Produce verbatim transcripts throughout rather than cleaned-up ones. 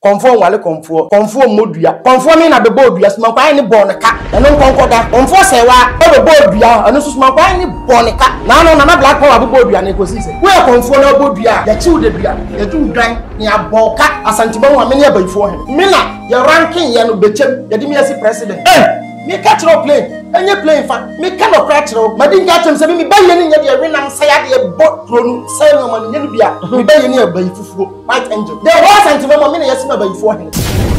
Conform wale conform. Conform modua. Conform me na be bodua. So man kwa ni boneka. Eno nkonkoda. Conform se wa o be bodua. Eno so man kwa ni boneka. Na no na black power be bodua na ekosi se. We conform na bodua. Ya chi de dua. Ya tu dwan ni aboka. Asantiba wa me ne abayfo he. Me na ya ranking ya no bechem. Ya di me as president. Eh! Me catch no plane. Enye plane fa. Me ka no catch no. Madi catch am se me ba ye ni nya de we nam say ade e bo tronu. Say no man nya no bia. Me ba ye ni abayfufuo. White angel. The whole sentiment me na yesi na abayfo he.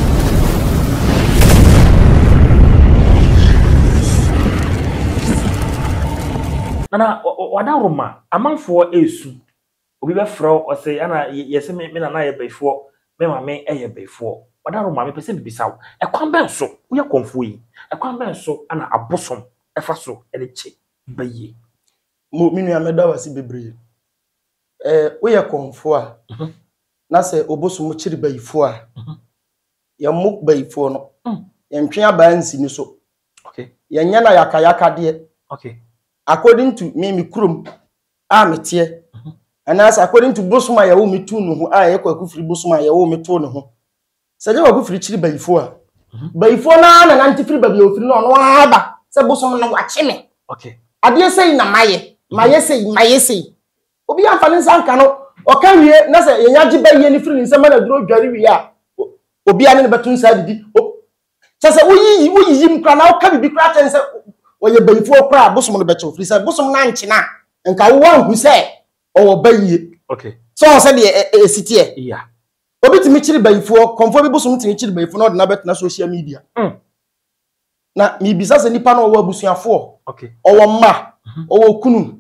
Nana wada roma amanfo esu. Obi be frɛ o say ana yesi me na na ye abayfo. Me ma me e ye abayfo. Wada roma me pese bibisaw. E kwan ben so wo ye konfo yi. E kwan ben so ana abosom e fa so e de che baye. Mo minu ya meda wasi bebre. Eh wo ye konfo a. Na se obosom chiri bayifo a. Ya muk bayifo no. Ya ntwe aba nsi ni so. Okay. Ya nya na yaka yaka de. Okay. According to me mi krum a metie. And as according to bosoma ya wo metu no ho a ye kwa kufiri bosoma ya wo metu no ho. Saje wa kufiri chiri bayifo a. Bayifo na na nantifiri babi ofiri no no aba. Se bosom no wache me. Okay. Ade sei na maye. Maye sei, maye sei. Obi amfani sanka no oka wie na se yenya giba ye ni firi nsema na duro dware wie a. Obi ane ne betu nsa didi. Sase uyi uyi yim kra na oka bibi kra ten se oye bayifo kra bosom no beche ofiri se bosom na nche na nka wo anhu se owo baye. Okay. So on se de esitie. Yeah. Obi timi chiri bayifo konfo bi bosom timi chiri bayifo no de na bet na social media. Mm. Na mi bisa se nipa no owo abusuafo. Okay. Owo ma, owo kunu.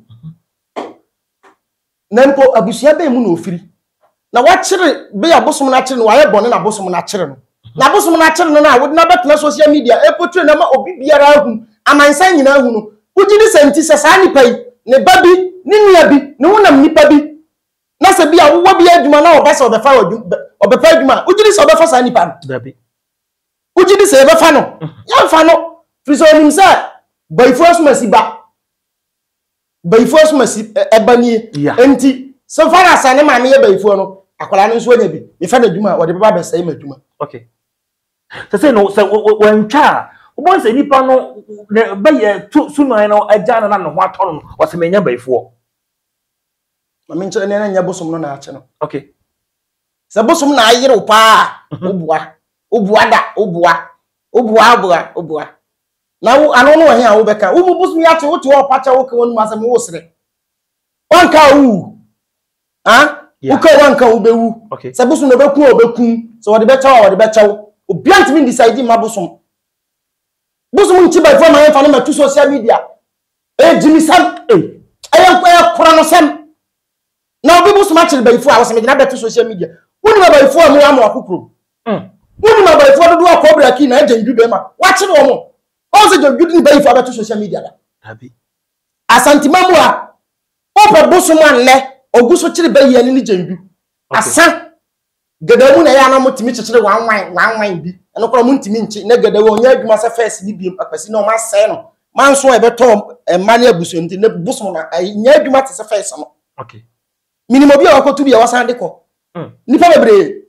Nempo abusua be mu na ofiri. Na wa chiri be ya bosom na chiri no wa ye bone na bosom na chiri no. Na bosom na chiri no na wo na bet na social media e potwe na ma obi biara ahu amansan nyina ahu no. Uji di senti se sa nipa yi ne babi ni nua bi ne wonam nipa bi. Na se bia wo bi adwuma na obesa obefa obefa adwuma. Uji di se obefa sa nipa no. Babi. Uji di se obefa no. Ya fa no. Friso nim se bayifo asumasiba. Bayifo asumasi ebani enti so far as ane ma me ye bayifo no akwala no nso anya bi me fa na dwuma wo de baba be sai ma dwuma. Okay. Se se no se wantwa wo se nipa no baye sunan no agya na no ho atɔ no wo se menya bayifo. Ma me nche ne na nya bosom no na ache no. Okay. Se bosom na ayere pa obua obua da obua obua obua obua na wo ano no he a wo beka wo bosom ya che wo te wo pacha wo ka wonu masem wo sere wanka wu ha wo ka wanka wo bewu. Okay. Se bosom no beku o beku so wo de becha wo de becha wo obiant me decide ma bosom bosom nchi ba fo ma ye fa no ma tu social media e jimi sam e ayan ko ya kura no sam na obi bosom a chire ba ifo a wo se me gina betu social media woni ba ifo a mu ya ma akukuru mm woni ma ba ifo do do akobra ki na ajanju be ma wa chire wo mo o se janju ni ba ifo betu social media da abi asantima mu a o pa bosom an le oguso chire ba ye ni janju asa gadawu na ya na motimi chichire wan wan wan wan bi eno kro montimi nchi na gadawu onya adwuma se first ni biem akwasi no ma se no manso e beto e mane abuso nti ne bosom na nya adwuma te se first no. Okay. Minimo bia wakotu bia wasan de ko mm nipa bebre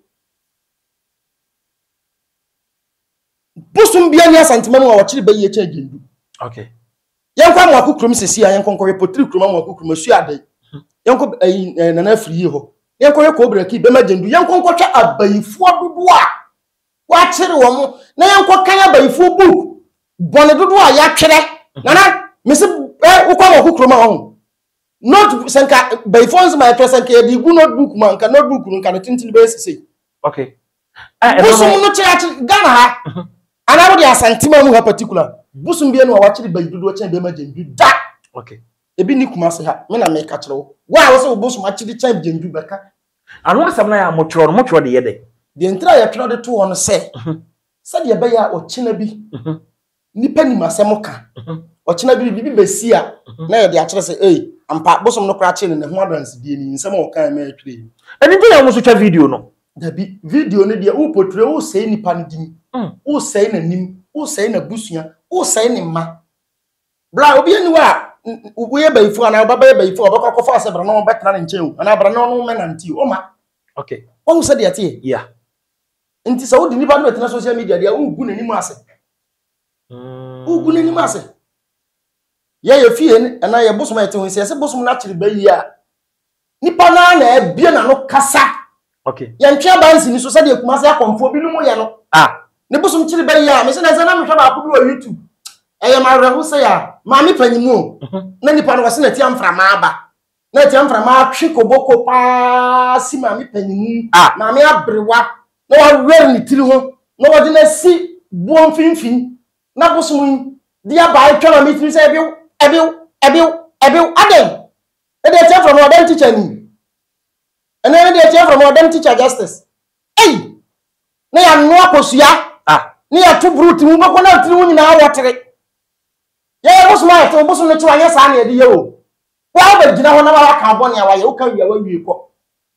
bosom bia ni asantima mu a wachire ba ye cha agendu. Okay. Yankwa mu akukrum sesi a yankon ko repotri kruma mu akukrum asu adai yanko na na afiri ho yankon ko obra ki be magendu yankon ko twa abayifo dodo a wa chire wo mo na yankon kan abayifo book bone dodo a ya twere na na mesi eh ukwa mu akukrum a ho not sanka bayifo nso ma to sanka ye di gu notebook man ka notebook nka no tintin be sisi. Okay. Eh busum no chira Ghana ha ana wo di asantima mu ha particular busum bia no wa chire bayidodo chen be magendu da. Okay. Ebi ni kumase ha me na me ka kire wo wa wo se bosom a chiri chen gendu beka anu asam na ya motworo no motworo de ye de de ntra ya tworo de to won se se de be ya o china bi nipa ni masem ka o china bi bibi besi a na ye de a kire se eh ampa bosom no kra chire ne ho advance die ni nsem o kan ma atwire eni de ya mo so twa video no da bi video ne de o portray o sei nipa ne dim o sei na nim o sei na busua o sei ne ma bra obi eni wa we bayifo ana baba bayifo obakọ kọfa asebra no betra ne nchen ana bra no no menanti o ma. Okay. Won se de ate yeah nti sa wo di nipa no tena social media dia ugu n'anim ase mm ugu n'anim ase ye ye fie na ye bosom ete ho se se bosom na kire bayi a nipa na na ebie na no kasa okay ye ntwe abansi ni so se de kumase akomfo bi no mo ye no ah ne bosom kire bayi a me se na se na me hwa ba ko bi wo YouTube eye ma reho se ya ma me panyimu na nipa no wase na ti amfra ma aba na ti amfra ma twe koboko pa si ma me panyimu ah ma me abrewa na wa wer ni tiri ho na wa de na si buon finfin na bosom dia ba twa na me tiri se bi ebiu ebiu ebiu adam e dey tear from modern teacher ni and then dey tear from modern teacher justice hey na ya no akosua ah na ya to brute mu bako na tiri hu nyina wotere ye bosom ayi to bosom ne to anya sa na ye de ye o wa ba gina ho na ba ka bo ne awaye o ka wi awa wi ko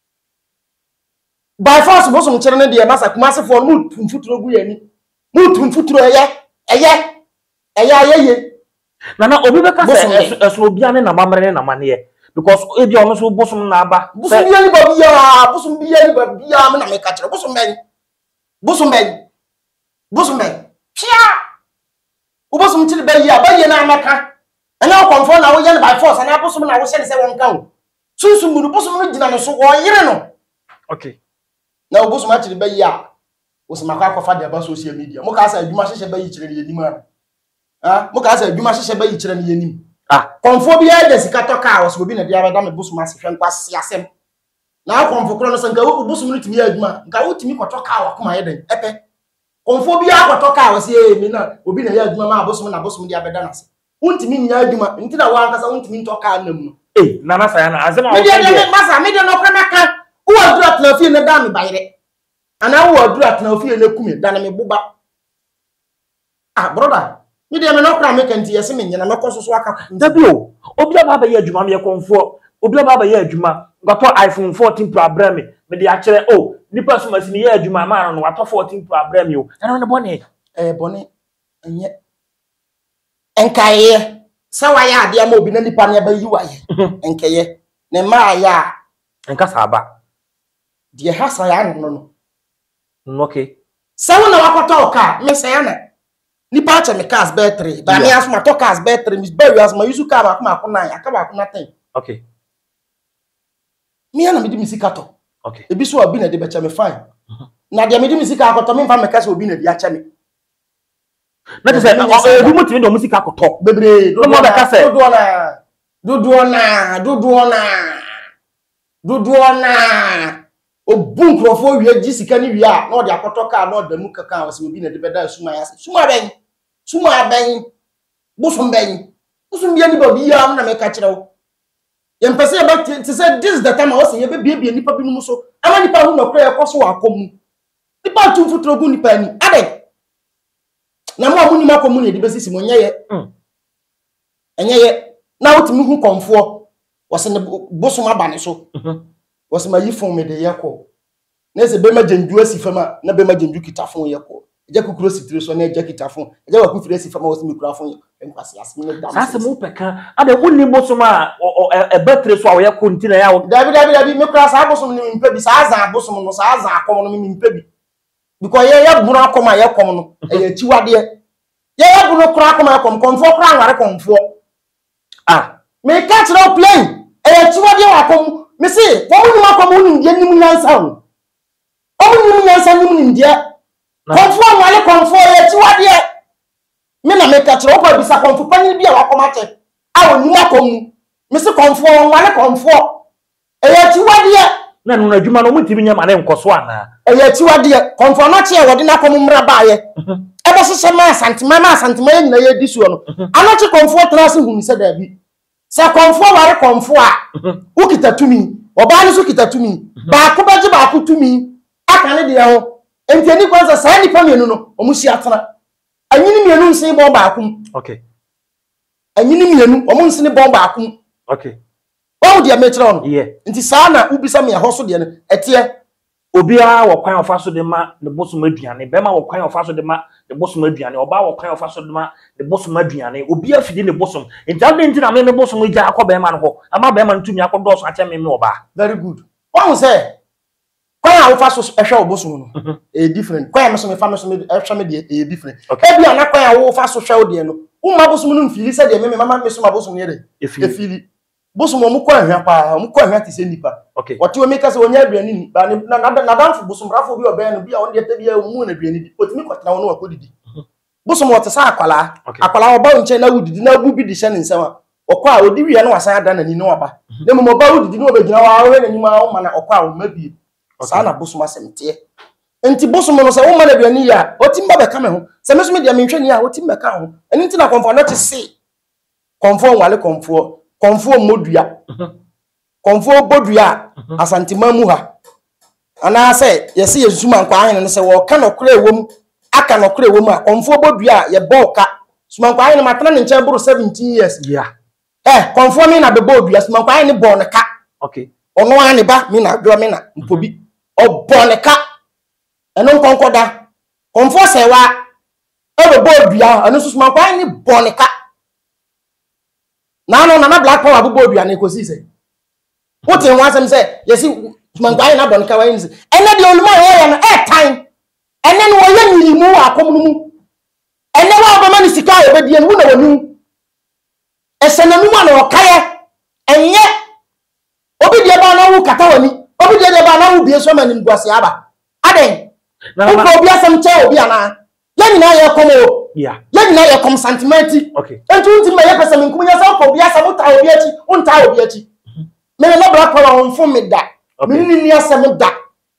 by force bosom kire ne de masa kumase fo mu tumfuturo gu yani mu tumfuturo eye eye eye ayeye Nana obi beka se eso obi ane na mamre na mane because e bi ono so bosom na aba bosom bi ani ba biya bosom bi ani ba biya me na me ka kire bosom ben bosom ben bosom ben pia u bosom tiri ba yi a ba yi na amaka ana konfo na wo ye by force ana bosom na wo se se won kan sunsun mu bosom no gina no so wo yire no okay na bosom a tiri ba yi a bosom akwa akwa de ba social media mo ka sa adwuma hyehyɛ ba yi kire ne yanim a ah mo ka sa adwuma hyehyɛ ba yi kire ne yanim ah konfo bi a de sika to ka wo so bi na dia ba da me bosom asehwe nkwa se asem na konfo kro no so nka wo bosom no timi adwuma nka wo timi kwoto ka wa kuma ye den epe konfo bi a kwoto ka wo se e mi na obi na ye adwuma ma bosom na bosom dia beda na se untimi nya adwuma nti na wa nkasa untimi to ka nam no eh nana sa ya na azema wo dia dia masa me dia no kra na ka wo aduru atna fie ne da me bayre ana wo aduru atna fie ne kume da na me buba ah brother me dia me no kra me kan ti yesi me nyina me kososo aka dabi o obi aba ba ye adwuma me konfo obi aba ba ye adwuma ngato iPhone fourteen Pro abra me me de akere o nipa so masini ye adwuma ma no wato fourteen Pro abra me o ana ne bone eh bone enye enkaye sawa ya ade ama obi na nipa ne ba yi waye enkaye ne ma ya enka saba de hasa ya no no okay sawo na wakoto ka me se ya na nipa acha me cars battery ba me asma to cars battery mis ba wi asma yusu ka ba kuma akuna ya ka ba akuna ten okay me na me di misika to okay ebi so obi na de becha me fine na de me di misika akoto me fa me ka so obi na di acha me na se ebi mutimi do musika akoto bebre do mo be ka se do na do do na do do na do do na obun krofo wi agi sika ni wi a na o de akoto ka na o da mu kaka o se obi na de beda suma ya se suma ben suma ben bosom ben bosom bia ni ba bia na me ka kire wo ye mpese ye ba ti say this is the time o se ye be bia bia nipa bi no so ama nipa hu no kra ye koso akomu nipa tu futuro gu nipa ni ade na mo amu ni makomu ni de besisi mo nye ye mm enye ye na otimi hu konfo wo se ne bosom aba ne so was my phone me de yako na se be ma jenju asifama na be ma jenju kitafon yako eja kukuro sitire so na eja kitafon eja wa kufire asifama was me kurafon enkwase asme ne dam sase mo peka ade wonni bosom a e battery so a yako ntina ya dabi dabi dabi me kura sa bosom ni mpe bi sa za bosom no sa za akom no me mpe bi because ye ye bunu akom a yakom no e ya chiwade ye ye bunu kura akom akom konfo kura anware konfo ah me catch no plane e ya chiwade wa akom me say for you makomo nim die nim nyansa o o nim nyansa nim nim die konfo wale konfo ye ti wade me na me ka kire o pa bisa konfo pani bia wakoma che a oni makomo me say konfo wale konfo e ye ti wade na no adwuma no mutimi nya ma ne nkoso ana e ye ti wade konfo na che wode na komo mra ba ye e be sese ma santima ma santima ye nyina ye disuo no ana che konfo trase hu se da bi sa konfo ware konfo a ukita tumi oba ni so kita tumi ba ko baje ba ko tumi aka ne de ho enti ani kwanza sa ni pamienu no omusi atena anyini mienu nsin bo ba akum okay anyini mienu omunsin bo ba akum okay wo de ametre on yeah enti sa na ubisa me ho so de ne etie obia wo kwan ofa so de ma de bosom aduane be ma wo kwan ofa so de ma de bosom aduane oba wo kwan ofa so de ma de bosom aduane obia fidi ne bosom enti ade enti na me me bosom gya akọ be ma no ho ama be ma ntumi akọ do so ache me me oba very good won say kwan a wo fa so ehwe obosom no e different kwan a me so me fa me so me ehwe me de e different e bia na kwan a wo fa so hwe wo de no wo ma bosom no mfili se de me mama me so ma bosom ne de e fili bosom mo kwa ahwa pa mo kwa ahwa ti se nipa wote wo meka se wonya aduani ni ba na na danfo bosom rafo bi oben no bia won de ta bia mu na aduani di otimi kwatena wo no akodidi bosom wote sa akwala akwala oba nche na wudidi na abu bi di hye ne nsema okwa a odi wi no wasan ada na ni no aba ne mo ba wudidi no obegina wa we na ni ma wo ma na okwa a wo ma bi sana bosom asemte enti bosom no se wo ma na aduani ya otimba be ka me ho se me so me dia me hwe ni a otimba ka ho eni nti na konfo no te se konfo wale konfo konfo modua konfo bodua asantima mu ha ana se yesi yesuma nkwa ahene no se wo ka no kura ewom aka no kura ewom a konfo bodua ye boka suma nkwa ahene matana ne nche buru seventeen years yeah eh konfo mi na be bodua suma nkwa ahene bo ne ka okay ono ane ba mi na dwo mi na mpobi obo ne ka eno nkonkoda konfo se wa e bodua anu suma nkwa ahene bo ne ka na no na na black power abubo odua na ekosi se wote ho asem se yesi mangbai na don ka wa nzi ene de oluma ye na e time ene no ye nyirimu akom no mu ene wa ba mani sika obedie no na wonu esenanu ma na okaye enye obedie ba na wu kata wani obedie de ba na wu bie so mani nguase aba aden ko obi asem che obi ana ye nyina ye komo yeah ye nyina ye kom sentimenti okay entu nti me ye pesa me nkunya sa ko obi asem uta obi achi unta obi achi me na black power on fo me da me ni ni asem da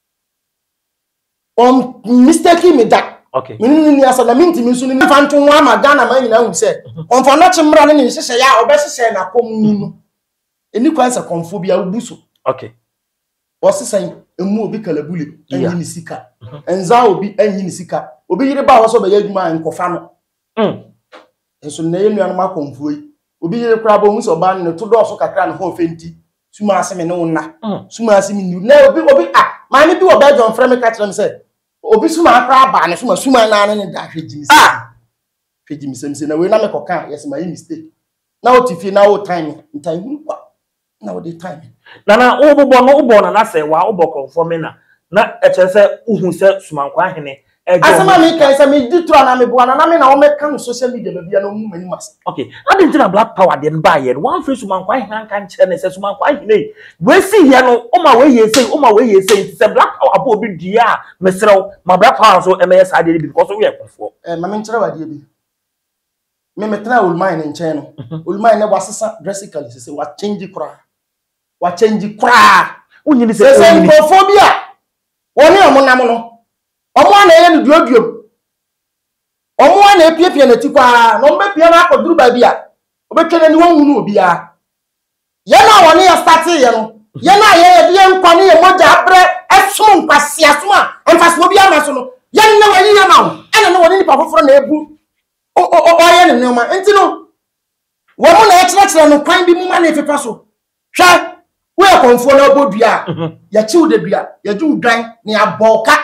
on mistake me da okay me ni ni asem na minti me su ni fantu nwa ma Ghana ma nyina hu se on fa no chimra ne ni hyehyɛ ya obɛhyehyɛ na kom ni no eni kwansa konfo bia ubuso okay wosisan emu obi kalabule anyi ni sika enza obi anyi ni sika obi yire ba wo so be yadwuma enkofa no mm enso na yenu anu makonfo yi obi yire kra ba hu so ba ne to do so kakra ne ho fenti suma aseme ne wonna suma aseme ni na obi obi ah ma ne bi wo ba John Frame catch them say obi suma akra ba ne suma suma na ne da hwegimi ah hwegimi sem na we na me koka yes ma yi mistake na o tifie na o time time hu kwa na o dey time na na o bobo no o bo na na se wa o bo conform na na e che se uhu se sumankwa hene asema me kai se me di tro na me bo na na me na o me kan social media ba bia na mu mani mas okay adi ntina black power de ba ye one free sumankwa hene kan che ne se sumankwa hene we si ye no o ma we ye sei o ma we ye sei se black power abo bi dia mesrew ma black power so e me yes ade bi because we e konfo eh ma me nkyere wade bi me metna ulmai ne nchen no ulmai ne wasesa drastically se wa change kra wa change kra unyi ni se se xenophobia woni omonam no omo na ye no duoduo omo na epiepie na tikwa no mbe pie na akoduru ba bia obetwene ni wonwu no obi a ye na woni ya start ye no ye na ye ye nkwa ne ye moja abre esum nkwase asuma emfaso obi ama so no ye na wani ya ma ena na woni nipa foforo na ebu o o o ye ne ma enti no wo mo na ye kyerɛkyerɛ no kwan bi mu ma na efefa so hwɛ we konfo na bodua ya chiu de dua ya ju dwan ni aboka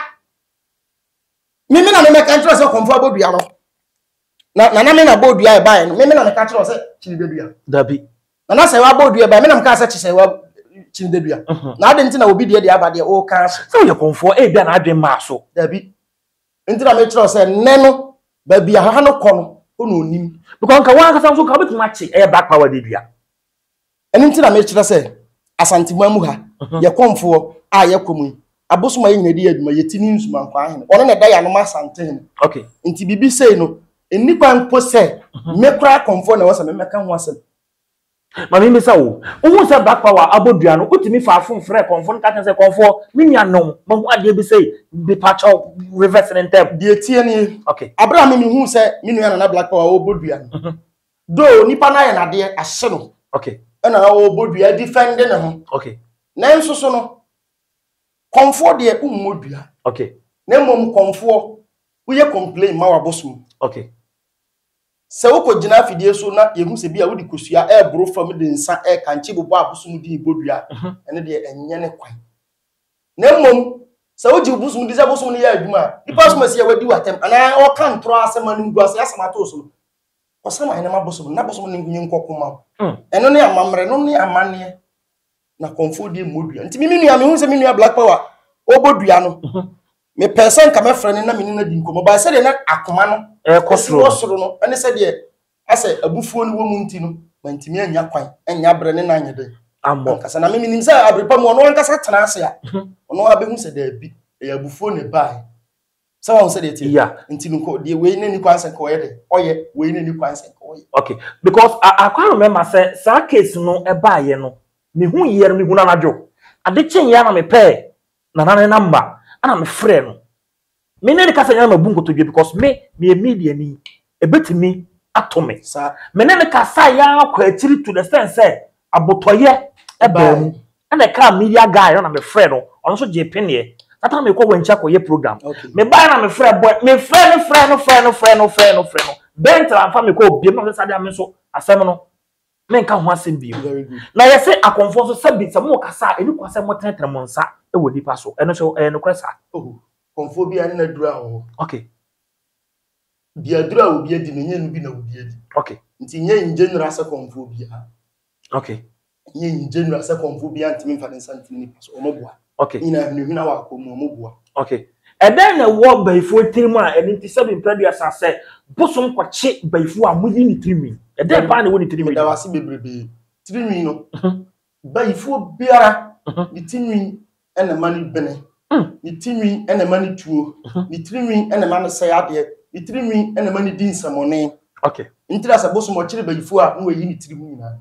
mimi na me ka ntro se konfo bodua no na na na me na bodua e bai no mimi na me ka ntro se chiu de dua dabi na na se wa bodua bai me na me ka se chiu wa chiu de dua na ade nti na obi de de abade o ka se o ye konfo e bia na adwen ma so dabi nti na me tro se ne no ba bia ha no kɔ no ono onim because nka wan ka sam so ka betu ma chi e black power de dua eni nti na me tro se asantima mu ha ye konfo a ye komu abosoma ye nyina di aduma ye tini nsuma nkwa ahene ono na da ya no masante okay nti bibi sei no eni kwan po se me kra konfo na wasa me meka ho asem ma me misa wo wo se black power abodua no utimi fa afun frɛ konfo no ka kan se konfo me nua no ma hu ade bi sei be patch reverse in them die tie ni okay abra me hu se me nua na black power obodua no do nipa na ye na de ahye no okay ena obodua defend ne ho okay na nso so no konfo de ummodua okay na mom konfo wo ye complain ma wabosom okay se wo ko gina afidie so na yehu se bia wo di kosua e bro fam de nsa e kanche bobo abosom di bodua ene de enye ne kwan na mom se wo ji bosom di abosom ne ya adwuma di pass se ya wadi watem ana o kan tro asema ne ngua se asema to so osama ene ma bosom na bosom ne ngunye nkokoma eno ne amamre no ne amane na konfo di modua nti mimi nua me hu se mi nua black power obodua no me person ka me frɛ na me ni na di nkomo ba sɛ de na akoma no e kosoro kosoro no ɛne sɛ de asɛ abufuo no wo mu nti no mantimi anya kwan anya bre ne na anya de ambo kasa na me nim sɛ abrepa mu ɔno ankasa tena ase a ɔno abehu sɛ da bi e abufuo ne bae sɛ wɔn sɛ de tie nti no ko de wei ne ni kwan sɛ ko yɛ de ɔyɛ wei ne ni kwan sɛ ko yɛ okay because akwa remember sɛ sa case no e bae no me hu yɛ me hu na nadwo ade chen ya na me pɛ na na number ana me frɛ no me ne ka sɛ nya na mabu nkotodwe because me me media ni e betimi ato me sa me ne ka sa ya akwa akiri to the sense say abotoye e ba mu ana ka media guy na me frɛ no ɔno so je pene ata me ko wancha ko ye program me ba na me frɛ boy me frɛ no frɛ no frɛ no frɛ no frɛ no frɛ no bentra fa me ko obiem na se sadia me so asɛm no me nka ho asɛm bi na ye se akonfo so sabi se mo kasa eni ko asɛm mo tenetere mo nsa e wo nipa so eno so e no kwesa oh konfo bi ani na dura ho okay bi adura obi adi no nyenu bi na obi adi okay nti nye in general se konfo bi a okay nye in general se konfo bi antimi mfa den santimi nipa so omoboa okay ina hnu hnu na wa ko mu omoboa okay and then na wo baifo tirim a eni ti seven previous ase bosom kwache baifo a muyi ni trimi e den pa na wo ni trimi da wase bebrebe trimi no baifo biara ni trimi ena mani bene ni trimi ena mani tuo ni trimi ena mani sɛ ade ni trimi ena mani din samone okay ntira sa bosom o kire baifo a no yi ni trimi nyina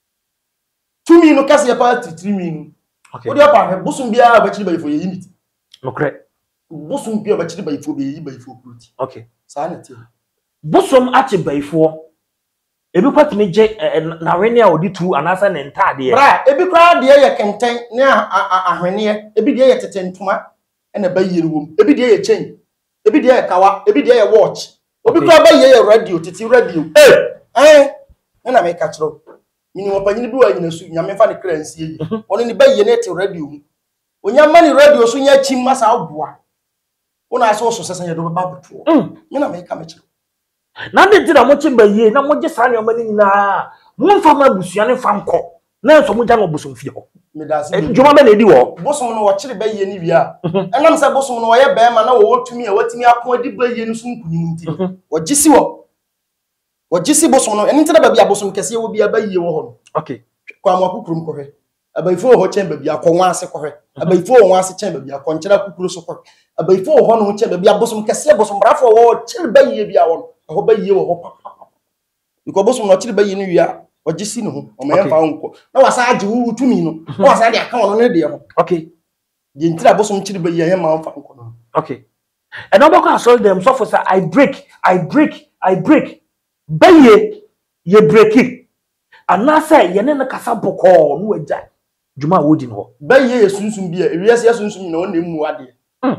tumi no kase ya pa trimi no okay wo de pa bosom biara ba kire baifo yi ni okre bosom biara ba kire baifo be yi baifo proti okay sa na tie bosom ache baifo ebi kwatime je na wene a odi tu anasa ne ntade bra ebi kwa de ye kenten ne ahwene ebi de ye tetentuma ena bayire wom ebi de ye chain ebi de ye kawa ebi de ye watch obi kwa baye ye radio titi radio eh eh ena me ka kiro mini wopanyini bi wa nyina su nyame fa ne kransie yi ono ni baye ne te radio mu onyama ni radio so nya chim masa aboa ona aso so sesa ye do ba buto ena me ka me kiro na de tira mo chimba ye na mo je sa ne omani nyina mo mfa ma busua ne fa nko na so mo ja no bosom fie ho me da se djuma be na edi wo bosom no wo kire ba ye ni wi a enam se bosom no wo ye be ma na wo wotumi a watumi akon adi ba ye no so nkunim nti wo gisi wo wo gisi bosom no enti na ba bia bosom kese wo bia ba ye wo ho okay kwa mo akukurum ko hwe abaifo ho chen ba bia akon ase ko hwe abaifo ho ase chen ba bia akon kira kukuru so ko abaifo ho no chen ba bia bosom kese bosom brafo wo kire ba ye bia wo ho ba ye wo ho papa because bosom no kire ba ye ni wi a ogisi no ho o me fa nko na wasa age wu tumi no na wasa de aka wono ne de ho okay ye ntira bosom kire ba ye ma fa nko no okay and nobody can solve them so for say I break I break I break baye ye break it and na say ye ne na kasa boko no agya djuma wodi no baye ye sunsun bia ewiase ye sunsun na wona emu ade mm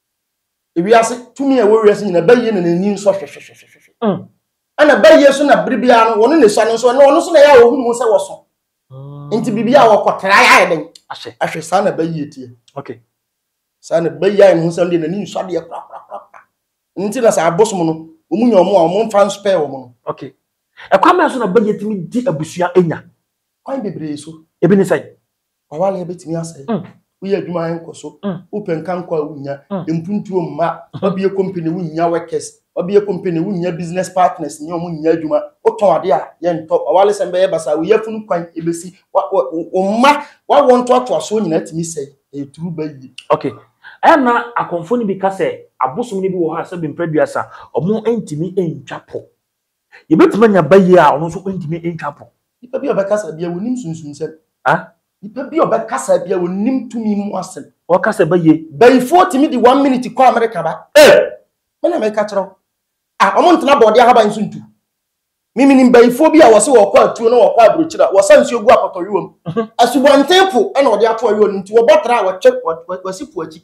ewiase tumi e wo wiase nyina baye na nani nso hwehwehwehwe mm ana baye so na bribia no wono ne so no so no wono so na ya wo hu se wo so nti bibia wo kotara ya den ahwe ahwe sa na baye tie okay sa na baye ya hu se no nani nso ade kra kra kra nti na sa abosom no omunyo omo a omo fan spare wo no okay e kwa me so na baye timi di abusua enya kwan bebre so ebi ni sai wawala e betimi asai uye adwuma enko so open kan kwa wunya empuntuo mma obiye company wunya workers obiye company wunya business partners nyo munya adwuma oton ade a ye nto wawale sembe ye basa wo yafunu kwan ebesi umma wa wonto ato so nyina timi sei e turu bayi okay ana akonfo ni bi ka se abosom ni bi wo ha se bi mpraduasa omo entimi entwapo ye betima nya bayi a ono so entimi entwapo ipa bi obekasa bia wonim sunsun se ah ipa bi obekasa bia wonim tumi mu asem o kasa bayi bayifo timi di one minute kwa America ba eh me na me ka kiro ah omo ntena body ahaba nsuntu mimi ni bayifo bi a wose wo kwa atuo na wo kwa abrochira wo sansi ogu akotoyom asubontempo e na ode ato ayo nti wo botra wo che wasipu aji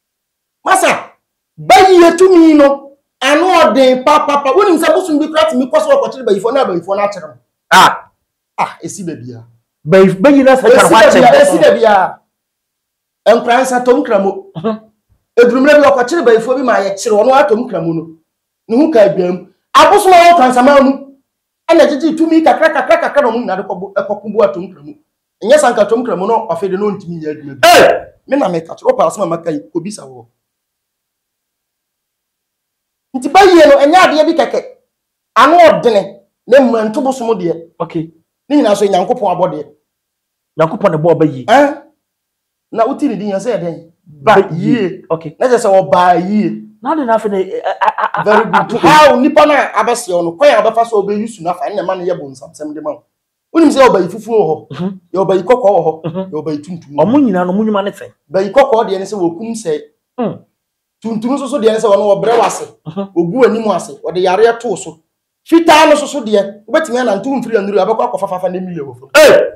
masa bayi tumi no anu ode papa papa wonim se bosum bi krat mi kwaso wo kwachire bayifo na bayifo na akere ah ah esi da bia bayif bayi na sa kan wache esi da bia enkransa tom kramo edrumre bi okwachire bayifo bi ma ye kire wono atom kramo no ne hu ka adwam abosoma wo kansama mu ana jiji tumi kakra kakra kakra no mu na de kobo ekokumbu atom kramo enye sanka tom kramo no afede no ntimi ya adwuma eh me na me ka tro pa asema maka yi obisa wo nti baye no enya ade bi keke ano odene na mmanto bosom de okay ni nyina so nyankopon abode nyankopon ne bo bayi eh na uti ni din ya say den ba yie okay na say o ba yie na de na fe ne very good how nipa na abese no kwan abafa so obe yusu na fa ne ma ne ye bonsam sem de ma unim say oba yifufuo ho ye oba yikoko ho ye oba yituntum omo nyina no munyuma ne ten ba yikoko de ne say wokum say mm tuntum so so de ne say wono obre wase ogu animu ase wo de yare to so fita no so so de obetimi na ntum firi anuru abekọ akọfafafa na emilie wo fo eh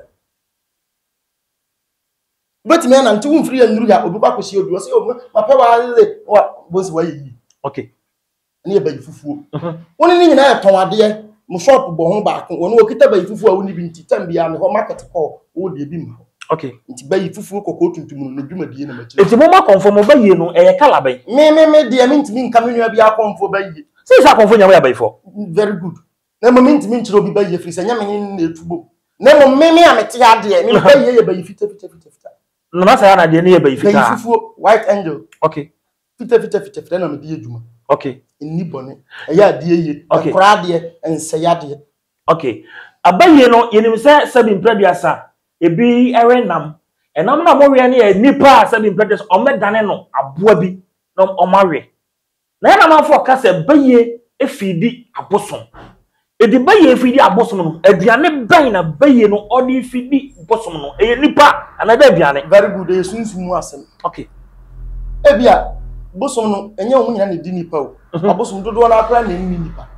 obetimi na ntum firi anuru ya obekọ akosi obi wo say mapa wa le wa bosi wa yi okay na ye ba yifufuo woni ni nyina ya ton ade mo shop bo ho ba ko wono okita ba yifufuo a woni bi nti tambia ne ho market call wo de bi ma okay nti ba yifufuo kokko tuntum no dwumadie na machi eti mo ma confirm bayi no e kala bayi me me me de me ntimi nka me nua bi akonfo bayi say sa confirm nya we bayi fo very good na mo ntimi nchiro bi bayi free se nya me na etubo na mo me me amete ade me bayi ye bayi fita fita fita fita no na say na de ne ye bayi fita bayi yifufuo white angel okay fita fita fita fita na me de adwuma okay inni bone eya de ye akora de enseya de okay abaye no yenim se sabi mprediasa ebi erenam enam na mo we ne ye nipa sabi mprediasa o medane no aboa bi no o mawe na yana manfo ka se baye efidi abosom edi baye efidi abosom no aduane ban na baye no odi fidi abosom no eye nipa anada aduane very good e sunsumu asem okay ebia bosom no enye omu nyina ne di nipa o abosom dodo na akra na enni nipa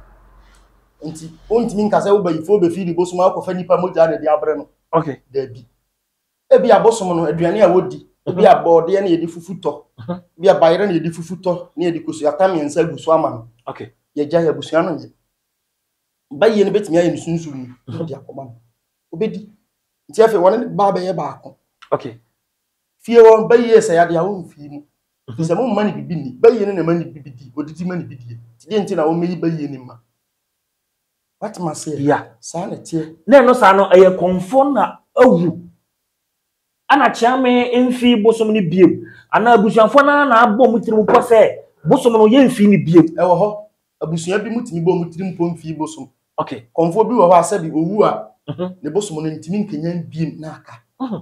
nti ontimi nka se wo bayi fo be fidi bosom akofa nipa moja na di abre no okay da bi ebia bosom no aduane a wodi ebia bode na yedi fufuto ebia bayre na yedi fufuto na yedi kosu atami ensa gusu ama no okay ye gya ya busu ano ye bayi ne betimi aye sunsun no di akoma no obedi nti afi wona ba ba ye ba akon okay fie won bayi se ya dia won fie mu se mo mani bibi ni bayi ne na mani bibi di oditi mani bibi ti de nti na wo meyi bayi ni ma what ma say ya sa na tie na no sa no eye konfo na awu ana chiame emfi bosom ni biem ana abusuanfo na na abọ mutirim po se bosom no ye emfi ni biem e wo ho abusua bi mutimi bo mutirim po mfi bosom okay konfo bi wo ho asabi owu a ne bosom no ntimi nkenya biem na aka mhm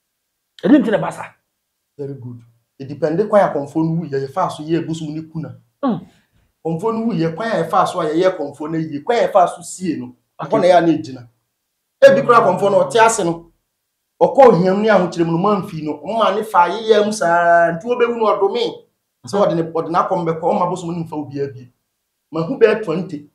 e di ntine basa very good it depend kwa ya konfo no wu ye fa so ye bosom ni kuna mhm konfo no wu ye kwa ya fa so ye ye konfo na ye kwa ya fa so sie no ko na ya na ejina e bi kura konfo no te ase no okọ hiam ni ahokyerem no manfi no mma ne fa ye mu saa nti obewu no odome so ode ne ode na kombekọ ma bosom ni mfa obi abi ma hu be twenty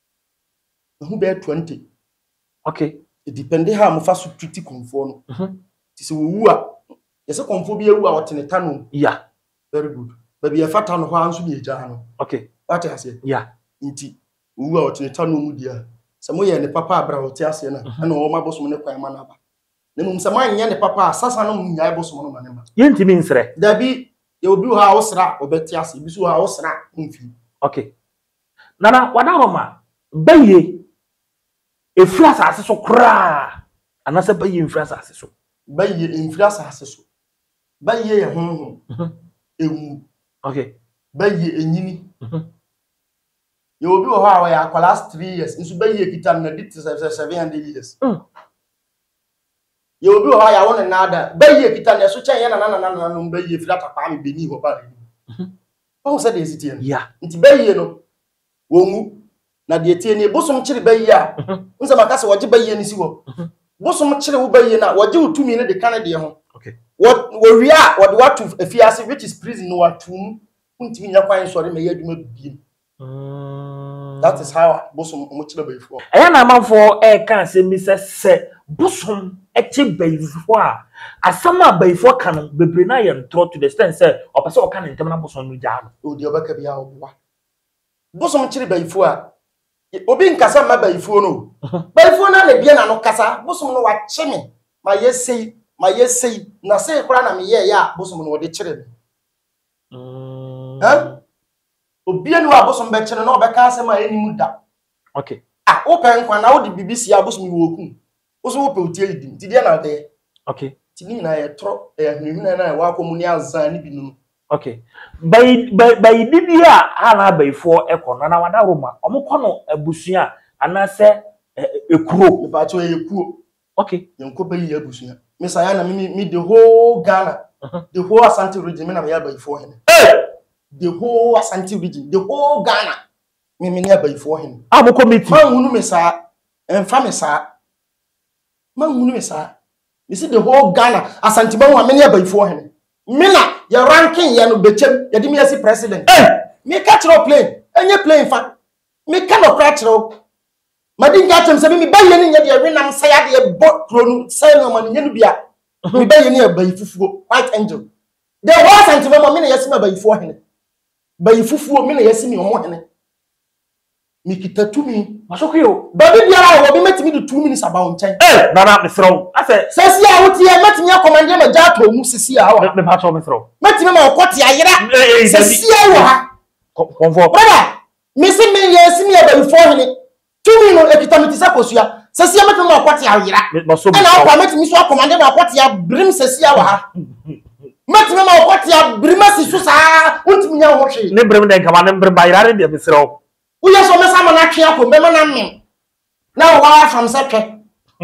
ma hu be twenty okay it depend ha mo fa so twiti konfo no mhm ti se wu a ye se konfo bi ewu a otene tano ya very good baby ye fata no ho anso ni eja no okay what I say ya nti wu a otene tano mu dia se mo ye ne papa abra oti ase na na o ma bosom ne kwan ma na ba ne mum se man ye ne papa asasa no mu nyae bosom no ma ne ma ye ntimi nsre dabi ye obi ho a osra obeti ase bi so ha osra mfi okay nana wadaroma baye efri asase so kra anase baye efri asase so baye infri asase so baye ye honhom ewu okay baye enyini mhm ye obi ho a we akwa last three years nso baye kita na dit seven hundred years mm ye obi ho a ya won na ada baye kita na so chen ye na na na na no baye efri atapa me beni ho ba mhm o se de sitie ya nti baye no wongu na de tie ni bosom kire baye a nsa makase woje baye ni si wo bosom kire wo baye na woje utumi ne de kan de ho okay what we are what what to afiase which is prison no atum untimi nya kwan sori me yaduma biem mm that is how bosom mo kire baye fo aya na manfo e kan se mi se se bosom e che baye fo a asama baye fo kan bebre na ye ntro to the extent say opese o kan ntem na bosom no ja no o de obaka bia obwa bosom kire baye fo a obi nkasa ma baye fo no baye fo na le bia na no kasa bosom no wa che me ma yesei ma yesei na sei kura na me ye ya bosom no de kire me mm eh obi anu a bosom be kire na obeka asema enimu da okay ah open kwa na wo de bibisi a bosom wo ku wo so wo pe otie idim ti dia na de okay tini na ye tro e hwehwena na wa komuni azan ni binu. Okay. By by by dibia ana bayfo ekono na wada roma. Omo kono abusua anase ekuro. Ba to ekuo. Okay. Yenko bayi abusua. Me saya na me me the whole Ghana. Uh-huh. The whole Asante region me na me bayfo hen. Hey! The whole Asante region, the whole Ghana. Me me na bayfo hen. Ah mo committee. Man hunu me sa emfa me sa. Man hunu me sa. You see the whole Ghana Asante ban wa me na bayfo hen. Me na your ranking ya no bechem ya di me as president. Hey! Me catch no plane. Enye plane fa. Me can no catch no. Madin gatem se me baye ni nya de wenam say ya de bo kronu say no man nya no bia. Me baye ni bayi fufuo white angel. The whole Asante ban me na yesi me bayi fo hen. Bayi fufuo me na yesi me omo hen. Me kita tumi. Masokyo. Baby biara wo be metimi do two minutes about nchen. Eh, na na me throw. I say sesi a wuti e metimi akomande ma jato mu sesi a wa. me patcho me throw. Metimi ma okoti ayira. Sesi a wo ha. Comfort. Brother, me se me yesi me ba ifo hene. Tumi no ekitamiti sa kosua. Sesi a metimi ma okoti ayira. Me so. Na akwa metimi so akomande ma okoti ya brim sesi a wo ha. Metimi ma okoti ya brim si so sa untimi nya ho hwe. Ne brim den kama ne brim ba yira de me throw. Uye so me sa ma na twe akọ me ma na me. Na wa from sekwe.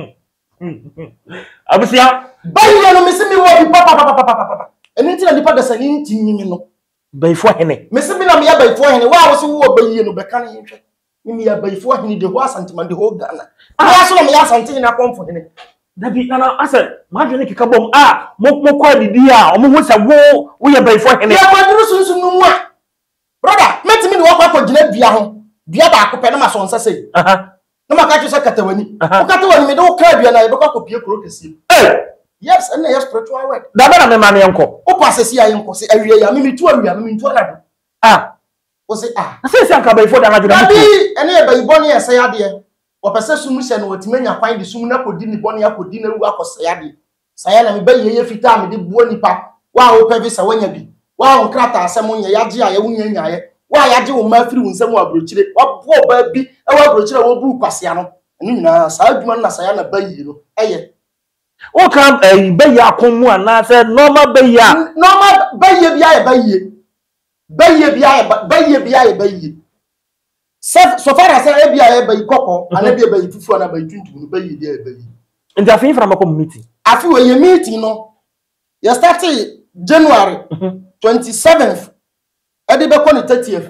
Abusia, bayi no me se me wo bi papa papa papa papa. Eni nti na nipa da sani nti nyimi no. Bayfo hene. Me se bi na me ya bayfo hene wa wo se wo bayi no be kan hwe. Me ya bayfo hene de ho Asante man de ho Ghana. Ah so na me ya Asante na komfo hene. Dabi na na ase, ma dwene kika bom ah, mo mo kwa didi a, omo ho se wo wo ya bayfo hene. Ya kwa duru sunsun no mu a. Brother, metimi de wo kwa ko gina bia ho. Bia ba ko pe na ma so nsa sei. Aha. Na maka chu se katawani. O katawani me de wo ka bia na ye be kwa ko pie kro kesi. Eh, yes, and yes spiritual word. da ba na me ma ne enko. O pa sesi aye nko se awie ya me mi tu awie me mi tu na. Ah, O se ah. se se anka bayfo da na dwene. Dabi ene e bayibo ne yesa ya de. O pese sumu se no otimanya kwan de sumu na kodi ni bone akodi na wu akose ya de. Saya na me bayi ye fita me de buo nipa. Wa wo pe visa wanya bi. Wa wo krata asem nya ya je aye wunya nyaye. Wa ya je wo ma firi wo nsem abrochire. Wa buo ba bi e wa abrochire wo bu kwase ano. Enu nyina sa adwuma na saya na bayi no. Eye. O kan eh bayi akomu ana se normal bayi a. Normal bayi bi aye bayi. Bayi bi aye bayi bi aye bayi. So far as I be a bayi koko, and I be a bayi fufu and a bayi tuntu, bayi there bayi. Nti afin from a meeting. I feel when you meeting, no, you started January twenty-seventh, at the back on the thirtieth.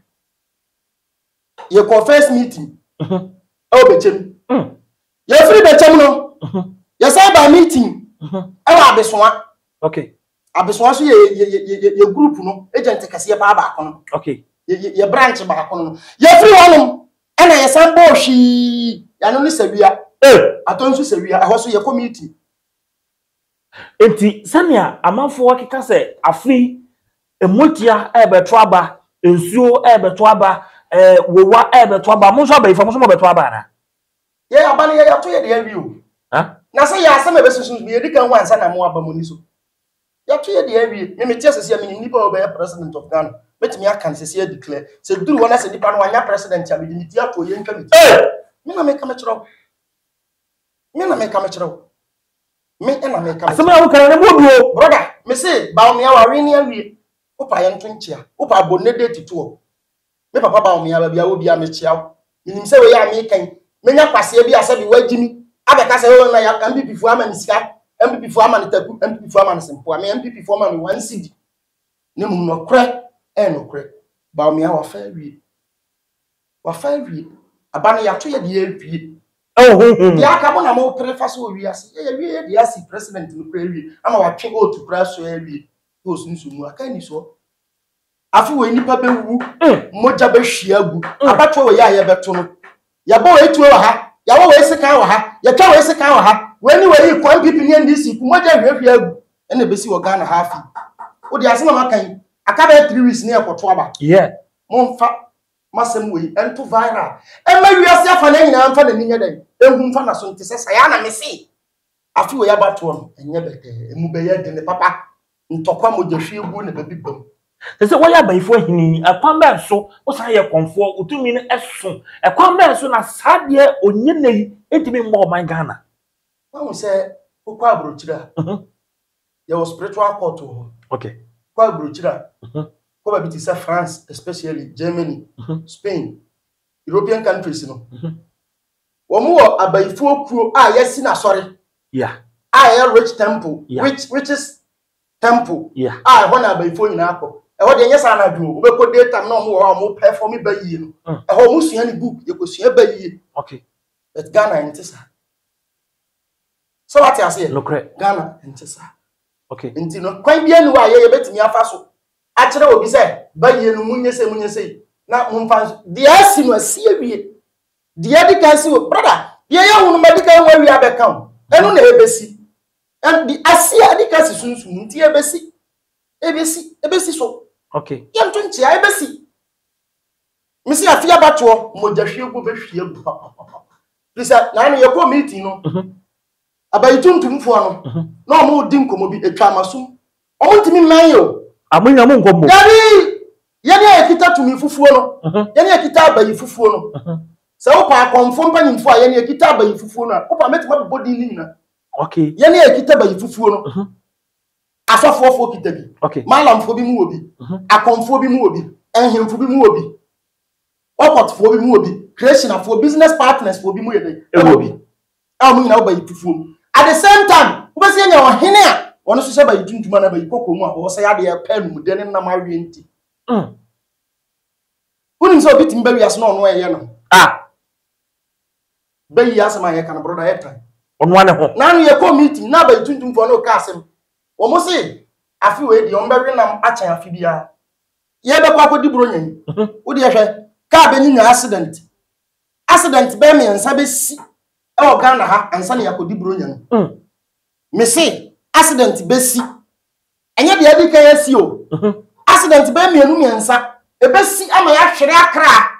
You call first meeting. Oh, Bechem. You're free Bechem, no? You say by meeting. I will be swan. Okay. I be swan, so your group, no, agent take a see a baba. Okay. Ye branch back on. Ye free one, and I sample she. I don't say we are. Eh, I don't say we are also your committee. Enti sania amanfo wakeka se afi emotia ebeto aba ensuo ebeto aba eh wowa ebeto aba mo so aba ifo mo so beto aba na ye abane ye yato ye de awi o ha na se ya asem ebesusu me ye dikan wansa na mo aba mo ni so yato ye de awi me metia sese ya me nipa obe president of Ghana betimi aka sese ya declare se duru wona se nipa no anya president ya me dimiti ato ye nka me eh me na me ka me chiro me na me ka me chiro me na me ka me asema wo kan na boduo brother me say ba o me aware ni awie opa ye nto nchia opa bonne date to me papa ba o me aba bia wo bia me chia nim se we ya me kan menya kwase bia se bi wagimi abeka se wo na ya M P P fu ama ni sika M P P fu ama ni taku M P P fu ama ni sempo me M P P fu ama ni one cedi ne mu no kre e no kre ba o me awa fa awie wa fa awie aba ya to ye de awie oh hu ya ka mo na mo prefa so wi ase ye wi de ase president no pre wi ama wa twe o to pra so wi o sun sun aka ni so afi we nipa be wu moja be hwia gu abatwe we ya ye beto no ya bo we tuo wa ha ya wo we sika wa ha ya twa we sika wa ha we ni we ko M P P ni N D C ku moja hwia hwia gu ene be si wo Ghana ha afi o de ase na makan aka be three weeks ne ekoto aba yeah mo mfa masem we ento viral e ma wiase afa na nyina mfa na ninya den ehu mfa na so ntese saya na mesi afi we abato no enye bete emu be ye de ne papa ntokwa mo jehwe egu ne babi bam se wo ya baifo hini akwan ba so wo san ye konfo utumi ne eso akwan ba so na sade onye nei etimi mbo man Ghana won se kwa abrochira there was spiritual court okay kwa abrochira kwa biti sa France especially Germany Spain European countries no womo wo abaifo kuro a yesi na sori yeah a ya rich temple yeah. which which is temple yeah a ho na abaifo nyina akọ e ho de nyesa na dwo obekọ data na omo wo mo perform ba yie no e ho mo sua ni book e ko sua ba yie okay but Ghana ntisa so what you say no correct Ghana ntisa okay nti no kwan bia ni wa ye ye betimi afa so a kire obi say ba yie no munyese munyese na mumfa de asi no asi awie de adi kan si brother ye ye hunu medical wa wi abeka enu na ebesi and the asi adi kan si sunsun nti ebesi ebesi ebesi so okay ye nto ntia ebesi misi afia bato mojahwe go behwie gu please na no ye ko meeting no abayituntumfo no na omo di nkomo bi etwa masum omo ntimi man yo amunya mo nkomo dari ye ne ekita tumi fufuo no ye ne ekita abayi fufuo no se wo pa konfo mpanyimfo a ye ne ekita abayi fufuo no wo pa metima body ni nyina okay ye ne ekita abayi fufuo no asofofo kita bi okay malamfo bi mu obi akonfo bi mu obi enhemfo bi mu obi opotfo bi mu obi creation for business partners for bi mu ye obi a mu nyina abayi fufuo at the same time wo be se nya ohene a wono so se abayi tuntuma na abayi kokomu a wo se ya de ya panu mu de ne nam awie nti mm unim so bitim ba wiase na ono eye no ah ba yi asema ye kan brother ye tan ono ane ho na no ye ko meeting na abayi tuntumfo no ka asem wo mo se afi we de on ba we nam achan afi bia ye be kwa akodi bro nyan wo de ye hwe ka be nyi accident accident be me nsa be si e o Ghana ha ansa na yakodi bro nyan mm me se accident be si enye de adi kan asi o accident be me anu me nsa e be si ama ya hwere akra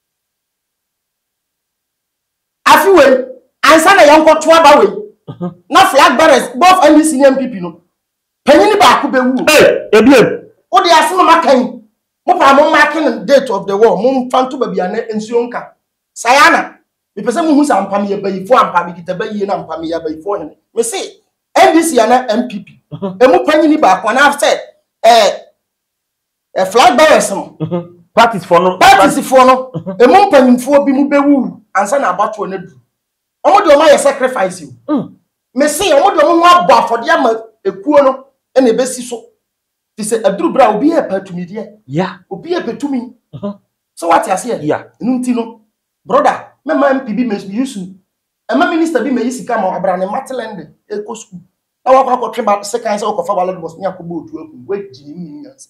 afi we ansa na yankoto aba we na flag bearers both N D C and M P P no panyin ba ko be wu eh ebiem o de asema makan mo pa mo marking date of the war mo fanto ba bia na ensuo nka sayana me pese mo hu sa ampam ye bayifo ampam kita bayi na ampam ye bayifo hene me say N D C and M P P e mo panyin ba ko na after eh eh flag bearers no parties for no parties for no e mo panyimfo bi mu be wu ansa na abato na du omo de o ma ye sacrifice you mm me say omo de o mo abo afode ama ekuo no e na ebesi so ti se aduru bra obi e patumi de yeah obi e petumi so what you say yeah enu nti no brother me ma M P B me use e ma minister bi me yisi ka ma abra ne matland e ko school na wa kwa kwotwe ba se kan se okofa wallet boss nya ko bo otu aku we gini mi nyansa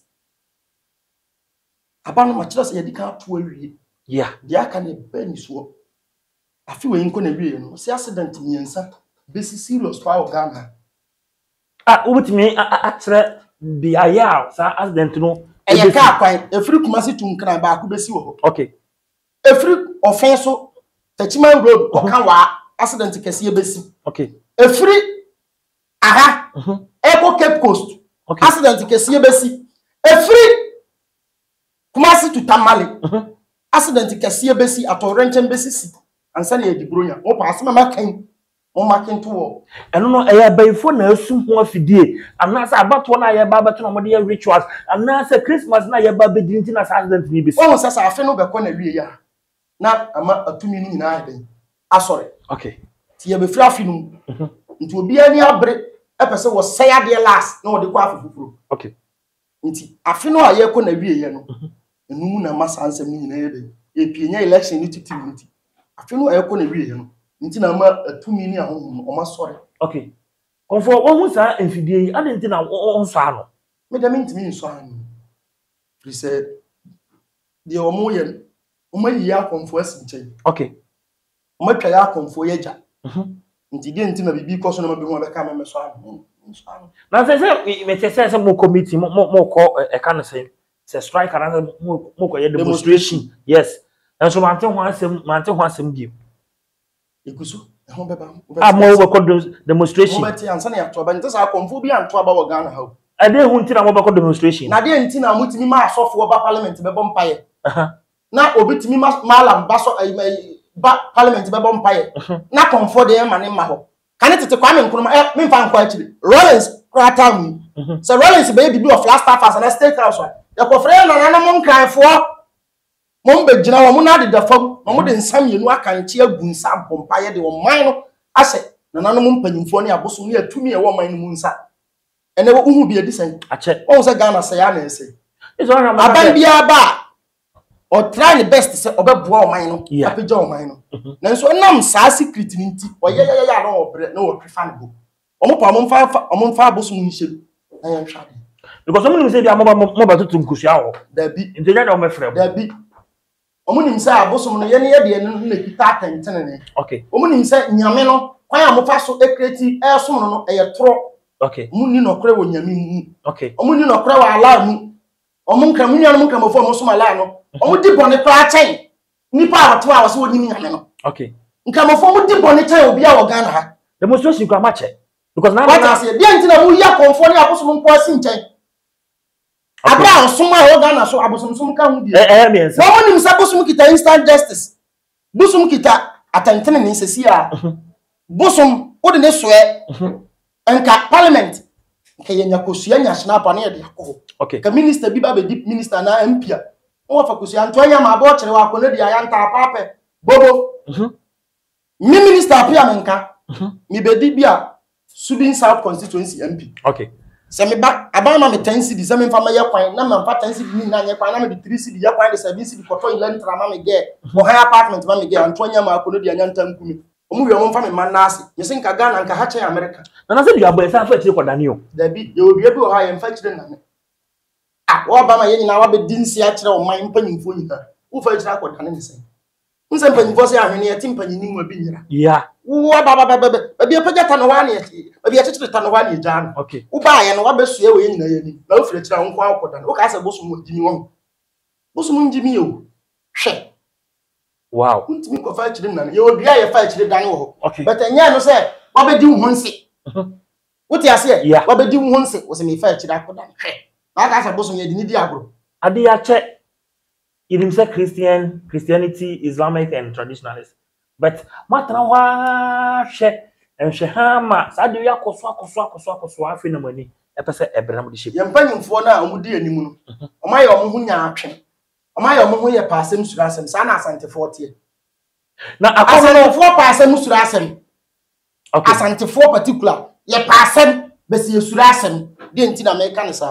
aba no ma kire se yedi ka to awie yeah dia aka ne ba ni so afi we nko na wie no se accident nyansa be serious for our Ghana ah ubutimi atre bi aya sa accident no eye ka kwan efiri kumasi tunkran ba ko besi wo okay efiri ofen so Tachiman road okan wa accident kese besi okay efiri aha Echo Cape Coast okay accident kese besi efiri kumasi to Tamale accident kese besi atorenchen besi si ansa na edibronya o pa asema makan o makin to wo eno no eya bayfo na asum ho afidie anasa abato na ye ba beto na mo de rituals anasa Christmas na ye ba bedinti na accident ni besi o sasa afi no be ko na wie ya na ama atumi ni nyina aden asore okay ti ye be fira afi no nti obi ani abre epese wo say ade last na wo de ko afufuro okay nti afi no aye ko na wie ye no enu na masa ansem ni nyina ye de e pienya election ni titi nti afi no aye ko na wie ye no nti na ma atumi ni ahom o ma sore okay konfo wo hu sa enfidie yi ade nti na wo nso ano me da ntimi nso ano please de o mo ye o ma yi akonfo asinche okay o ma twa ya akonfo ye ja mhm nti de nti na bibi koso na ma be hu abeka me me so ano nso ano na se se me se se mo committee mo mo ko e ka no se se strike ara mo mo ko ye demonstration yes and so man te ho asem man te ho asem bi ikuso ho beba ah mo we ko demonstration mo beti ansa na ya to ba nti sa akonfo bi anto aba wo Ghana ha ade hu nti na mo be ko demonstration na de nti na mutimi ma asofo ba parliament be bom paye aha na obitimi ma malam ba so ba parliament be bom paye na konfo de ma ne ma ho ane tete Kwame Nkrumah eh me mfa nkwa akiri Rollins krata mu so Rollins be bi of last staff as State House ya ko frɛ na na mo nkranfo mo mbe gina wo mo na de dafam mo de nsam yenu akanche agu nsa bompa ye de wo man no ahye na na mo mpanyimfo ne abosom ne atumi e wo man no mu nsa ene wo hu bi edi sen ache o se Ghana se ya na ese is one of aban bia ba o try the best se obeboa o man no Yeah. apegya o man no na nso nam saa secret ni nti o ye ye ya no obre na o prefer no o mo pa mo mfa o mo mfa abosom nhye na ye hwa because someone say dia mo mo ba tutu nkusua ho da bi nti nya da mo frɛ da bi omunim sɛ abosom no ye ne ye de no na kita atentene ne okay omunim sɛ nyame no kwan a mo fa so ekreti ɛsom no no ɛyɛ toro okay omuni no kore wo nyame mu okay omuni no kore wo ala mu omun kra mu nyane mu kra mo fo mo som ala no omu di bone kra chen nipa ato a wo so woni nyame no okay nka mo fo mo di bone chen obi a wo Ghana ha demonstration kwa mache because now what I say dia ntina mu ya konfo ne abosom nko asi nchen abra osom a wo Ghana so abosom som ka hu bi eh eh me nsa no monim sa bosom kita instant justice bosom kita atantene ne sesi a bosom wo de ne soe enka parliament nke yenya kosua nya snap na ye de akọ okay ka minister bi ba be deep minister na M P a won fa kosua nto anya ma ba kire wa ko ne dia ya nta pape bobo mhm mi minister apia menka mi be di bia Subin South constituency M P okay se me ba abana me ten cedi se me mfa ma ye kwan na me mfa ten cedi ni na ye kwan na me di three cedi ye kwan de seven cedi koto ile ntra ma me ge wo high apartment ma me ge anto anya ma ko ne dia nya nta nkumi omu wi omu mfa me man na ase me se nka Ghana nka ha che America na na say dia boy sa fa chire kwa Daniel da bi ye obi bi o ha ye mfa chire na me ah wo ba ma ye nyina wa be di nsi a chire o man mpanyimfo nyina wo fa chire akọ dane ne sen nse mpanyimfo se ahwene ye ti mpanyini mu abi nyira yeah wo ba ba ba ba ba bi apagya ta no wa ne ye ba bi achire ta no wa ne ja no okay wo ba ye no wa be sua we nyina ye ni na wo fire chire nko akọ dane wo ka se bosom wo jimi won bosom njimi ye o hwe wow ntimi ko fa chire na ye odua ye fa chire dan wo okay but enya no se wa be di wo nse wo ti ase Yeah. wa be di wo nse wo se me fa chire akọ dane hwe na ka se bosom ye di ni di agro ade ya che idim say Christian Christianity Islamic and traditionalist but matana wa hwe enhwe ha ma sa de ya koso akoso akoso akoso afi na mani e pese ebrana mo de hye ye mpanyimfo na omu di animu no oma ye omu hu nya atwe oma ye omu hu ye paasem sura asem sa na asantefo tie na akono asantefo paasem sura asem okay asantefo particular ye paasem besi ye sura asem de nti na me ka ne sa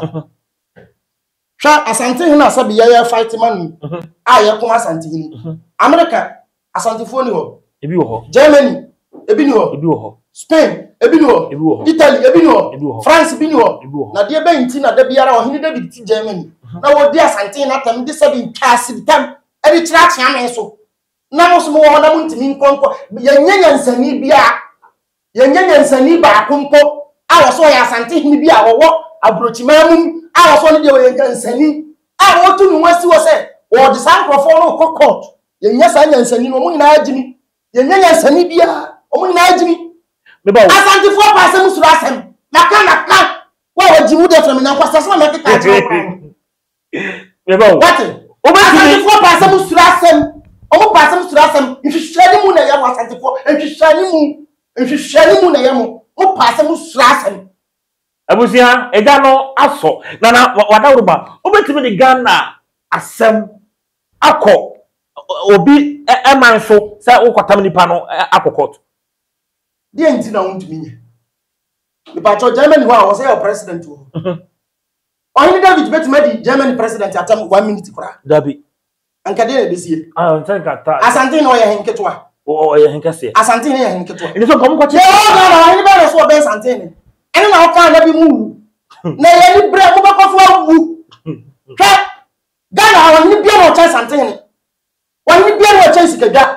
hwa asante hu na sabi ye ye fight man a ye ko asante hu America asantefo ni ho ebi wo ho Germany ebi ni ho ebi wo ho Spain ebi ni ho ebi wo ho Italy ebi ni ho Ebi wo ho. France ebi ni ho ebi wo ho na de be nti na da biara ohini David ti Germany na wo di asante na tam de sabi ntwase tam e di kira tia me so na mo so mo ho na mo ntimi nkonko ye nyanya nsani bia ye nyanya nsani ba akonko a wo so ya asante hini bia wo wo abrochimamum a wo so ne de wo ye nsani a wo tu nu wasi wo se wo de sankrofo no kokot ye nya sa nya nsani no mo nyina agimi ye nyanya nsani bia o mo nyina agimi me ba asante fo pa asem sura asem maka maka wa wajimu de from na kwasa so meka ka cha me ba what o ba asante ti fo pa asem sura asem o mo pa asem sura asem nhwehwani mu na ye mo asante fo nhwehwani mu nhwehwani mu na ye mo mo pa asem sura asem abusia eja no aso na na wadawruba o betimi de Ghana asem akọ obi e man so say ukwatam nipa no akokot die nti na wontumi nye me pa cho Germany ho a wo say your president wo ohini David betime di Germany president atam one minute kura dabi anka de be sie ah ntanka ta asante no ye henketwa o ye henkase asante ne ye henketwa ni so kom kwache ye o na na ohini be so be asante ne ene na o ka na bi mu na ye ni bre mo ba ko fo wu ka Ghana ohini bia no cha asante ne ohini bia no cha sikadwa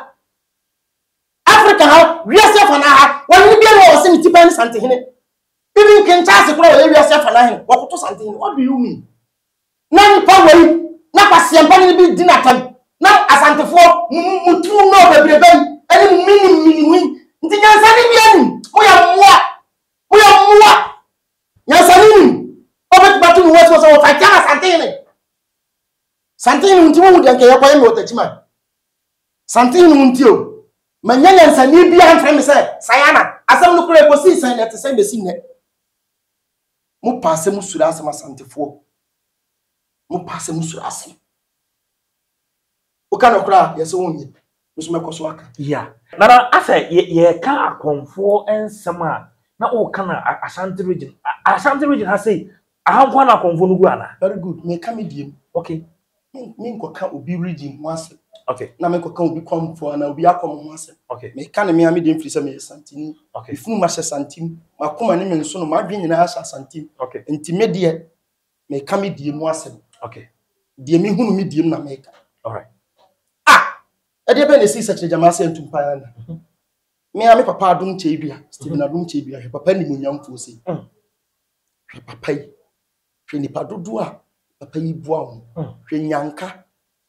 Africa ha wiase fa na ha ohini bia no o se ni tipa ni asante ne even Kinshasa kura we wiase fa na he wakoto sante ne what do you mean na npa wei na kwase mpa ni bi di na tam na asantefo mutu no bebrebe ani mu mini mini wi nti nyansa ni bia ni mo ya moa mo ya moa nyansa ni obet batu ni weso so fa kya sante ne sante ni nti mu de nke yakwa me otachima sante ni nti o manya nyansani bia mfrɛ me sɛ sayana asɛm no kura ekosi san net sɛ besi nne mo paase mo sura asɛm asantefo mo paase mo sura asɛm o kana kura yɛsɛ wonye musu mɛkɔso aka ya nana afɛ ye ka akonfo ensɛm a na o kana Ashanti region Ashanti region ha say ahankwa na akonfo no gu ana very good me ka me diem okay me nko ka obi region ho asɛm okay na me nko ka obi komfo na obi akom ho asɛm okay me ka ne me ame dem firi sɛ me santini okay ifunu ma hyɛ santim makoma ne me nso no madwe nyina hyɛ santim okay enti me de me ka me diem ho asɛm okay de me hunu me diem na me ka all right ah e de be ne si sekre jama sɛ ntum pa na me ame papa adum chebia Stephen adum chebia he papa ni munyamfo sei he papa yi hwe nipa dodo a papa yi bua ho hwe nyanka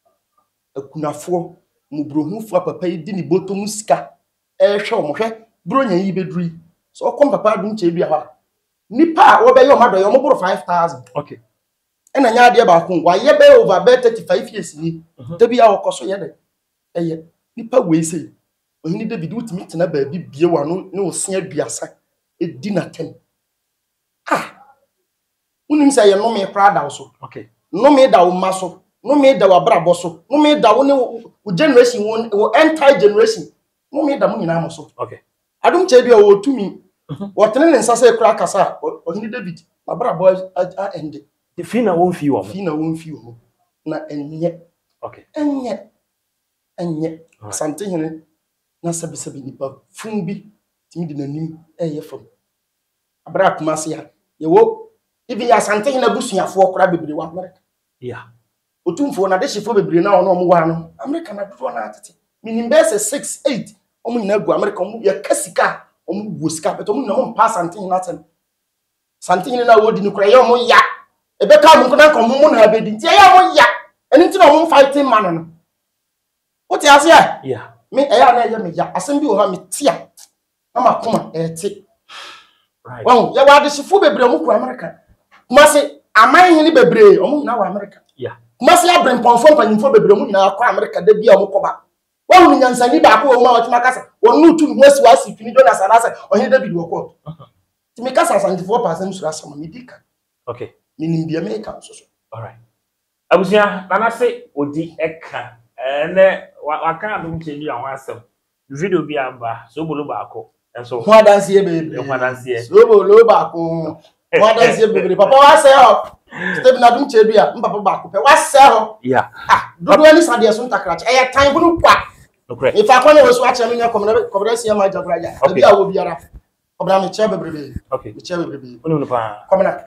akunafo mubrohufo papa yi di ni botom sika eh hwe omo hwe bronya yi beduri so okom papa adum chebia ha nipa wo be yo mado yo mo boro five thousand okay ena nya ade ba ko wa ye be over be thirty-five years ni tabi a wokoso ye de eye nipa we sei ohini David utimi tena ba bi bie wa no ne osia aduasa edi na ten ah unim say ye no me kra da so okay no me da wo maso no me da wa brabo so no me da wo ne wo generation wo entire generation no me da mo nyina mo so okay adum chedi o tumi wo tene ne nsa say kra kasa ohini David ma brabo a ende fi na won fi wo fi na won fi wo na enye okay enye enye sante hene na sabi sabi nipa fun bi timi de nanim eye fam abra kuma se ya ye wo ibi ya sante hene busuafo kora bebre wa America yeah otumfo na de shifo bebre na ono mo wa no America na dodo na atete minim be se six eight omo nyina gu America omo ya kasika omo wo sika beto omo na mo pa sante hene atem sante hene na wodi ni kora ye omo ya ebe ka mo kona ko mo na abedi nti ye omo ya eni nti na omo fighting man no what you say yeah me eya na eya me ya asem bi wo ha me tia na makoma e ti right won ya wa de shifo bebre mu ku America kuma se aman hene bebre omo nyina wa America yeah kuma se abrem ponfo panyimfo bebre mu nyina kwa America da bia omo koba won ni nyansani ba ko wo ma watuma kasa won no tu no asi wasi tuni do na sanasa ohene David wo ko ti me kasa seventy-four percent sura sama me dika okay minim bia me ka so so all right abusia nana se odi eka ene waka adum chedi an wasem video bi amba so bolo baako enso ho adanse e bebe ho adanse so bolo baako ho adanse e bebe papa wa se ho Stephen adum chedi a papa baako pe wa se ho yeah ah dodo ani sade so ntakrache e ya tan bunu kwa okay if akwa na so ache me nya komna komna sia ma jagura ja bi a wo biara komna me che bebe okay me che bebe onu no pa komna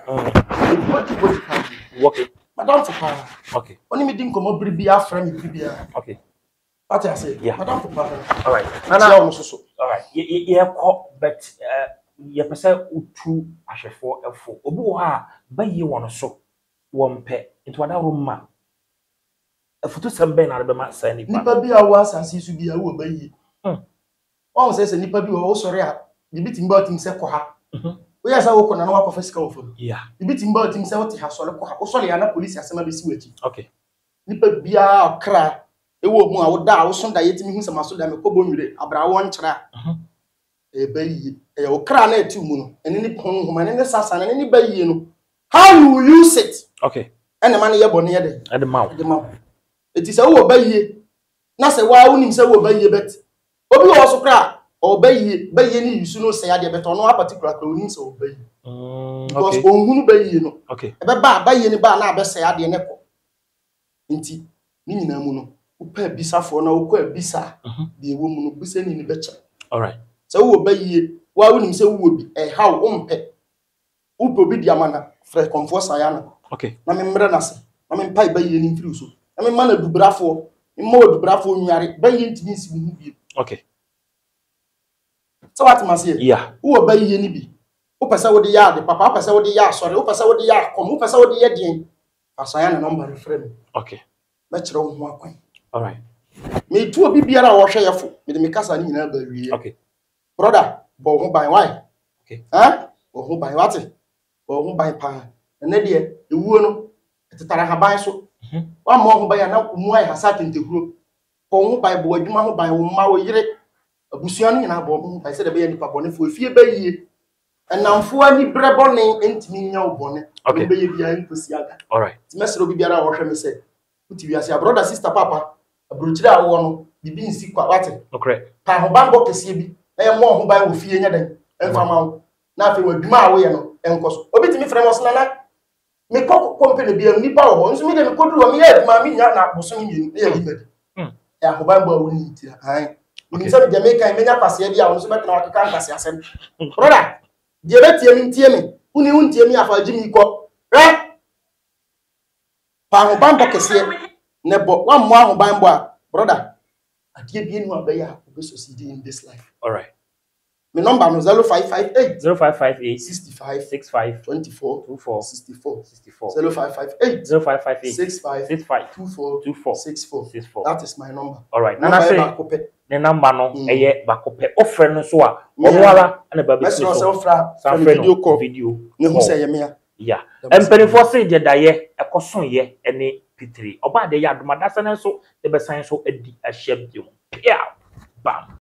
okay madam for okay oni me din komo biri bia fra me biri bia okay what I say yeah madam for all right nana all right ye ye ko but uh ye pese utu ahwefo efo obi wo ha bayi won so won pe into wada roma afutu sembe na be ma sa nipa nipa bi a wo asase su bia wo bayi hm on say say nipa bi wo sori a bibi timba tim se ko ha we ya sa wo ko na no akọ fisika wo fam yeah bibi timba tim se wo ti ha sori ko ha wo sori ya na police asema be si wachi okay nipa bia okra ewo mu a wo da wo so da yetimi hu sama so da me ko bo nwire abra wo nkyera e bayi e okra na eti mu no ene ni pon homa ne ne sasa na ne ni bayi no how you use it okay ene ma ne ye bone ye de ade maw ade maw eti se wo bayi na se wa wonim se wo bayi bet obi wo so kra o bayi bayi ni yusu no se ade bet ono a particular kra wonim se wo bayi mm because onhunu bayi no okay e be ba bayi ni ba na be se ade ne ko nti ni nyina mu no upa bisafo na ukọ bisa de ewo mu no bisa ni ni becha all right se wo bayi wa wonim se wo bi e how umpe upo bi diamana fre komfo sayana okay na me mre na se na me mpai bayi ni mfiri so na me mana dubrafo me mo dubrafo nyare bayi ntimi nsi mu bi okay so what must yeah wo bayi ni bi wo pesa wo de ya de papa pesa wo de ya sori wo pesa wo de ya kom wo pesa wo de ya din asayana number reframe okay me kire wo ho akwan all right me tu obi biara wo hwe yefo me de me kasa ni nyina ba wiye okay brother bo ho ban why okay eh bo ho ban wate bo ho ban pa na de ewuo no tetara haban so wa mo ho ban na mu ai hasa tentehuro bo ho ban bo adwuma ho ban wo ma wo yire Abusuani nyina bo mu I said the be nipa bone fo fie ba yie. Enamfo ani brebo ne entimi nya obone. Okay. Be ye bia nkosi aga. All right. Ti mesero bi biara wo hwe me say. Uti wiase brother sister papa. Abrochire a wo no bibi nsi kwa wate. Okay. Pa ho bambo kese bi. E mo ho ban wo fie nya den. Emfa ma wo. Na afi wo dwuma a wo ye no enkoso. Obi ti mi frem wo sna na me ko company bi am nipa wo. Nso mi de me koduru wo me ye dwuma mi nya na boso mi ye limedi. Mm. Ya ho bambo a wo ni ti. Han. Ni se de me kan me nya kwase bi a wo nso betena wa kan kwase asem. Brother die betie mi ntie me uni untie mi afa gimi ko eh pa ho bambo kese ne bo wa mo ho bambo a brother adie bi enu abeya obe succeed in this life. All right. My number no zero five five eight zero five five eight sixty-five sixty-five twenty-four twenty-four sixty-four sixty-four zero five five eight zero five five eight sixty-five sixty-five twenty-four twenty-four sixty-four. sixty-four. That is my number. All right. Nana say the number no eye bakope offer no so a omoara na ba bi so so fra video call video ne hu say ye me yeah empenifo say de daye ekoson ye ene pitiri oba de ya adomada sane so de besan so adi ahyem bio